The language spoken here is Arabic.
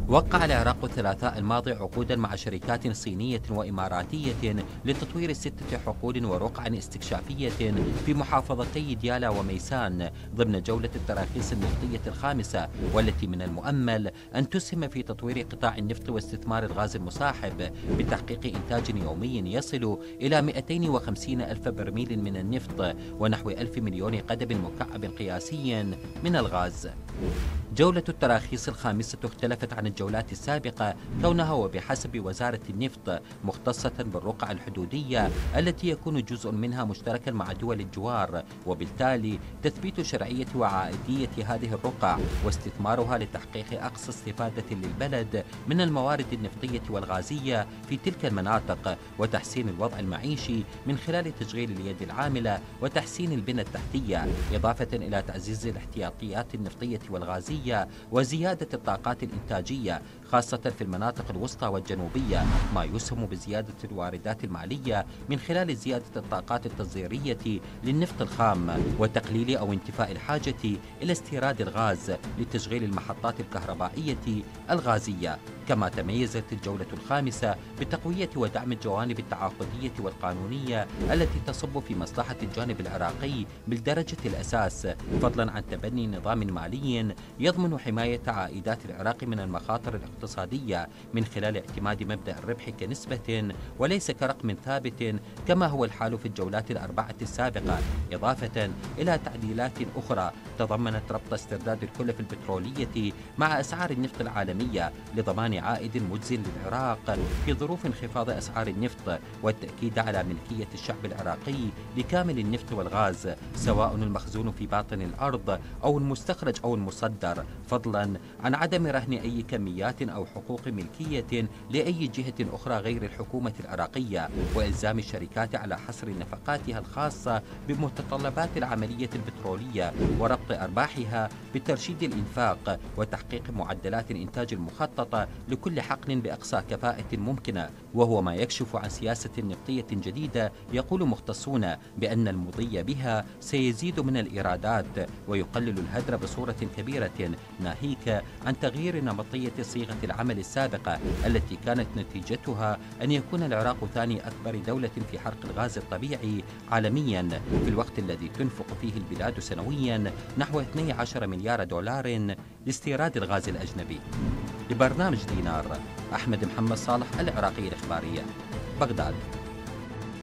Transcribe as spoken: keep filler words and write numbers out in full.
وقع العراق الثلاثاء الماضي عقودا مع شركات صينية وإماراتية لتطوير ستة حقول ورقع استكشافية في محافظتي ديالا وميسان ضمن جولة التراخيص النفطية الخامسة، والتي من المؤمل أن تسهم في تطوير قطاع النفط واستثمار الغاز المصاحب بتحقيق إنتاج يومي يصل إلى مئتين وخمسين ألف برميل من النفط ونحو ألف مليون قدم مكعب قياسي من الغاز. جولة التراخيص الخامسة اختلفت عن الجولات السابقة كونها وبحسب وزارة النفط مختصة بالرقع الحدودية التي يكون جزء منها مشتركا مع دول الجوار، وبالتالي تثبيت شرعية وعائدية هذه الرقع واستثمارها لتحقيق أقصى استفادة للبلد من الموارد النفطية والغازية في تلك المناطق وتحسين الوضع المعيشي من خلال تشغيل اليد العاملة وتحسين البنى التحتية، إضافة إلى تعزيز الاحتياطيات النفطية والغازية وزيادة الطاقات الإنتاجية خاصة في المناطق الوسطى والجنوبية، ما يسهم بزيادة الواردات المالية من خلال زيادة الطاقات التصديرية للنفط الخام وتقليل أو انتفاء الحاجة إلى استيراد الغاز لتشغيل المحطات الكهربائية الغازية. كما تميزت الجولة الخامسة بتقوية ودعم الجوانب التعاقدية والقانونية التي تصب في مصلحة الجانب العراقي بالدرجة الأساس، فضلا عن تبني نظام مالي يضمن حماية عائدات العراق من المخاطر الاقتصادية من خلال اعتماد مبدأ الربح كنسبة وليس كرقم ثابت كما هو الحال في الجولات الأربعة السابقة، إضافة إلى تعديلات أخرى تضمنت ربط استرداد الكلف البترولية مع أسعار النفط العالمية لضمان عائد مجز للعراق في ظروف انخفاض أسعار النفط، والتأكيد على ملكية الشعب العراقي لكامل النفط والغاز سواء المخزون في باطن الأرض أو المستخرج أو المصدر، فضلا عن عدم رهن أي كميات أو حقوق ملكية لأي جهة أخرى غير الحكومة العراقية، وإلزام الشركات على حصر نفقاتها الخاصة بمتطلبات العملية البترولية وربط أرباحها بترشيد الإنفاق وتحقيق معدلات الإنتاج المخططة لكل حقل بأقصى كفاءة ممكنة، وهو ما يكشف عن سياسة نفطية جديدة يقول مختصون بأن المضي بها سيزيد من الإيرادات ويقلل الهدر بصورة كبيرة، ناهيك عن تغيير نمطية صيغة العمل السابقة التي كانت نتيجتها أن يكون العراق ثاني أكبر دولة في حرق الغاز الطبيعي عالميا في الوقت الذي تنفق فيه البلاد سنويا نحو اثني عشر مليار دولار لاستيراد الغاز الأجنبي. لبرنامج دينار، أحمد محمد صالح، العراقية الإخبارية، بغداد.